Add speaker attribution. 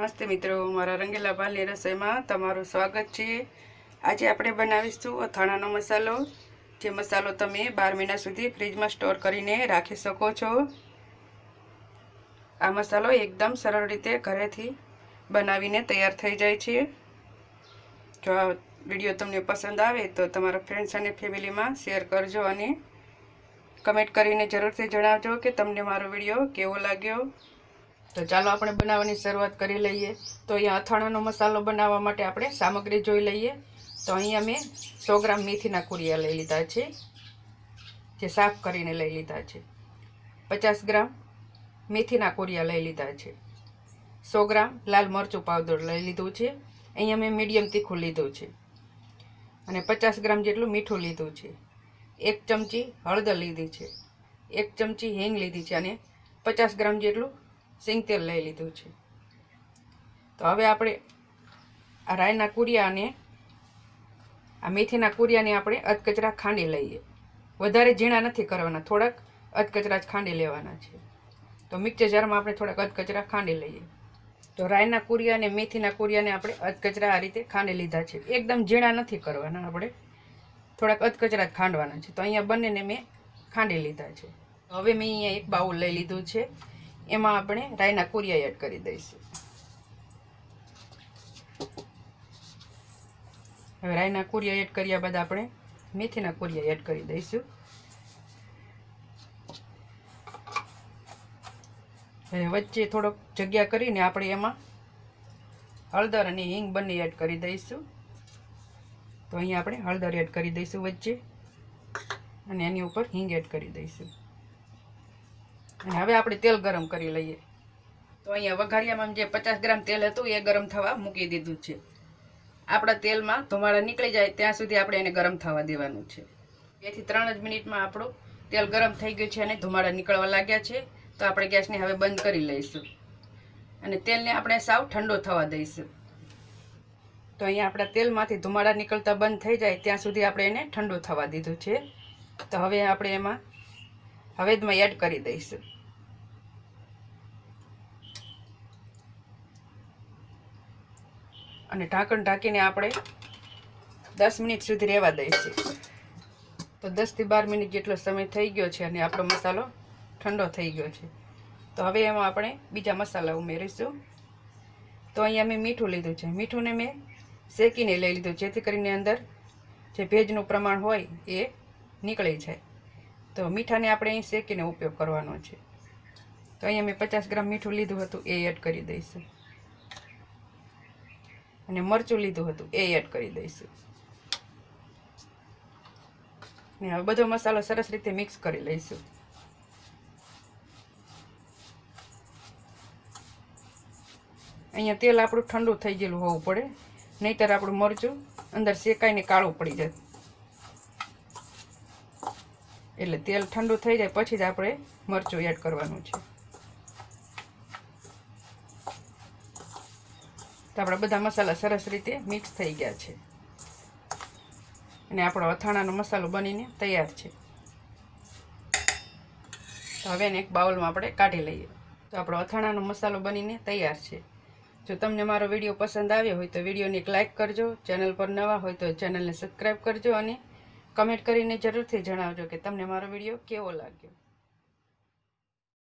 Speaker 1: નમસ્તે મિત્રો, મારા રંગીલા ભાલની રસોઈમાં તમારું સ્વાગત છે। આજે આપણે બનાવીશું અથાણાનો મસાલો, જે મસાલો તમે 12 મહિના સુધી ફ્રીજમાં સ્ટોર કરીને રાખી શકો છો। આ મસાલો એકદમ સરળ રીતે ઘરેથી બનાવીને તૈયાર થઈ જાય છે। જો આ વિડીયો તમને પસંદ આવે તો તમારા ફ્રેન્ડ્સ અને ફેમિલીમાં શેર કરજો અને કમેન્ટ કરીને જરૂરથી જણાવજો કે તમને મારો વિડીયો કેવો લાગ્યો। तो चलो આપણે બનાવવાની શરૂઆત કરી લઈએ। તો અહીંયા અથાણાનો મસાલો બનાવવા માટે આપણે સામગ્રી જોઈ લઈએ। તો અહીંયા મેં 100 ગ્રામ મેથીના કુરિયા લઈ લીધા છે, જે સાફ કરીને લઈ લીધા છે। 50 ગ્રામ મેથીના કુરિયા લઈ લીધા છે। 100 ગ્રામ લાલ મરચું પાવડર લઈ લીધું છે। અહીંયા મેં મીડિયમ તીખું લીધું છે અને 50 ગ્રામ જેટલું મીઠું લીધું છે। 1 ચમચી હળદર લીધી છે, 1 ચમચી હિંગ લીધી છે અને 50 ગ્રામ જેટલું સિંગ તેલ લઈ લીધું છે। તો હવે આપણે આ રાઈના કુરિયા અને આ મેથીના કુરિયાને આપણે અધકચરા ખાંડી લઈએ। વધારે ઝીણા નથી કરવાના, થોડાક અધકચરા જ ખાંડી લેવાના છે। તો મિક્સર જારમાં આપણે થોડાક અધકચરા ખાંડી લઈએ। તો રાઈના કુરિયા અને મેથીના કુરિયાને આપણે અધકચરા આ રીતે ખાંડી લીધા છે। એકદમ ઝીણા નથી કરવાના, આપણે થોડાક અધકચરા જ ખાંડવાના છે। તો અહીંયા બંનેને મેં ખાંડી લીધા છે। હવે મેં અહીંયા એક બાઉલ લઈ લીધું છે, એમાં આપણે રાઈના કુરિયા એડ કરી દઈશું। હવે રાઈના કુરિયા એડ કર્યા બાદ આપણે મેથીના કુરિયા એડ કરી દઈશું। હવે વચ્ચે થોડોક જગ્યા કરીને આપણે એમાં હળદર અને હિંગ બંને એડ કરી દઈશું। તો અહીંયા આપણે હળદર એડ કરી દઈશું વચ્ચે અને એની ઉપર હિંગ એડ કરી દઈશું। અને હવે આપણે તેલ ગરમ કરી લઈએ। તો અહીંયા વઘારિયામાં જે 50 ગ્રામ તેલ હતું એ ગરમ થવા મૂકી દીધું છે। આપણા તેલમાં ધુમાડા નીકળી જાય ત્યાં સુધી આપણે એને ગરમ થવા દેવાનું છે। 2 થી 3 જ મિનિટમાં આપણું તેલ ગરમ થઈ ગયું છે અને ધુમાડા નીકળવા લાગ્યા છે। તો આપણે ગેસને હવે બંધ કરી લઈશું અને તેલને આપણે સાવ ઠંડો થવા દઈશું। તો અહીંયા આપણા તેલમાંથી ધુમાડા નીકળતા બંધ થઈ જાય ત્યાં સુધી આપણે એને ઠંડો થવા દીધું છે। તો હવે આપણે એમાં હળદમાં એડ કરી દઈશું અને ઢાંકણ ઢાંકીને આપણે 10 મિનિટ સુધી રહેવા દઈશું। તો 10 થી 12 મિનિટ જેટલો સમય થઈ ગયો છે અને આપણો મસાલો ઠંડો થઈ ગયો છે। તો હવે એમાં આપણે બીજા મસાલા ઉમેરીશું। તો અહીંયા મેં મીઠું લીધું છે, મીઠુંને મેં શેકીને લઈ લીધું જેથી કરીને અંદર જે ભેજનું પ્રમાણ હોય એ નીકળી જાય। તો મીઠાને આપણે અહીં શેકીને ઉપયોગ કરવાનો છે। તો અહીંયા મેં 50 ગ્રામ મીઠું લીધું હતું એ એડ કરી દઈશું અને મરચું લીધું હતું એ એડ કરી દઈશું ને હવે બધો મસાલો સરસ રીતે મિક્સ કરી લઈશું। અહીંયા તેલ આપણું ઠંડુ થઈ ગયેલું હોવું પડે, નહીંતર આપણું મરચું અંદર શેકાઈને કાળું પડી જાય। એટલે તેલ ઠંડુ થઈ જાય પછી જ આપણે મરચું એડ કરવાનું છે। તો આપણા બધા મસાલા સરસ રીતે મિક્સ થઈ ગયા છે અને આપણો અથાણાનો મસાલો બનીને તૈયાર છે। તો હવે એને એક બાઉલમાં આપણે કાઢી લઈએ। તો આપણો અથાણાનો મસાલો બનીને તૈયાર છે। જો તમને મારો વિડીયો પસંદ આવ્યો હોય તો વિડીયોને એક લાઇક કરજો, ચેનલ પર નવા હોય તો ચેનલને સબસ્ક્રાઈબ કરજો અને કમેન્ટ કરીને જરૂરથી જણાવજો કે તમને મારો વિડીયો કેવો લાગ્યો।